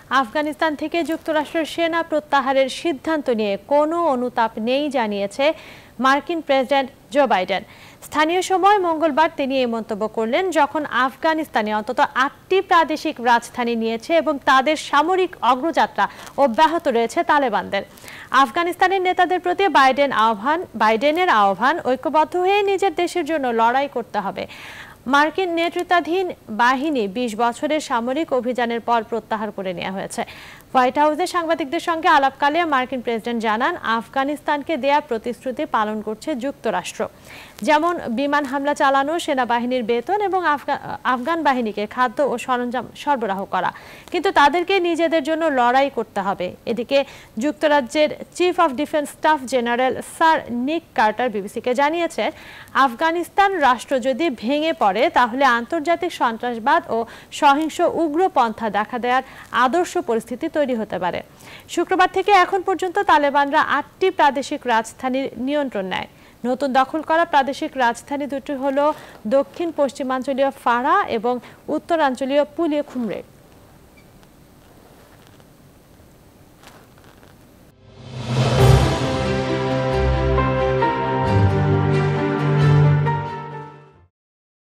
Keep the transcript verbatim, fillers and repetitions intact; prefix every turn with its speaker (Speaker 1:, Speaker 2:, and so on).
Speaker 1: আফগানিস্তান থেকে যুক্তরাষ্ট্রের সেনা প্রত্যাহারের সিদ্ধান্ত নিয়ে কোনো অনুতাপ নেই জানিয়েছে মার্কিন প্রেসিডেন্ট জো বাইডেন। স্থানীয় সময় মঙ্গলবার তিনি এই মন্তব্য করলেন যখন আফগানিস্তানে অন্তত আটটি প্রাদেশিক রাজধানী নিয়েছে এবং তাদের সামরিক অগ্রযাত্রা অব্যাহত রয়েছে তালেবানদের। আফগানিস্তানের নেতাদের প্রতি বাইডেন আহ্বান বাইডেনের আহ্বান ঐক্যবদ্ধ হয়ে নিজের দেশের জন্য লড়াই করতে হবে। মার্কিন নেতৃত্বাধীন বাহিনী বিশ বছরের সামরিক অভিযানের পর প্রত্যাহার করে নেওয়া হয়েছে। হোয়াইট হাউসে সাংবাদিকদের সঙ্গে আলাপকালে মার্কিন প্রেসিডেন্ট জানান, আফগানিস্তানকে দেয়া প্রতিশ্রুতি পালন করছে যুক্তরাষ্ট্র, যেমন বিমান হামলা চালানো, সেনাবাহিনীর বেতন এবং আফগান বাহিনীকে খাদ্য ও সরঞ্জাম সরবরাহ করা, কিন্তু তাদেরকে নিজেদের জন্য লড়াই করতে হবে। এদিকে যুক্তরাজ্যের chief of defence staff general sir Nick Carter বিবিসিকে জানিয়েছেন, আফগানিস্তান রাষ্ট্র যদি ভেঙে পড়ে তাহলে আন্তর্জাতিক সন্ত্রাসবাদ ও সহিংস উগ্রপন্থা দেখা দেওয়ার আদর্শ পরিস্থিতি তৈরি হতে পারে। শুক্রবার থেকে এখন পর্যন্ত তালেবানরা আটটি প্রাদেশিক রাজধানীর নিয়ন্ত্রণ নেয়। নতুন দখল করা প্রাদেশিক রাজধানী দুটি হল দক্ষিণ পশ্চিমাঞ্চলীয় ফারা এবং উত্তরাঞ্চলীয় পুলিয়ে খুমরে।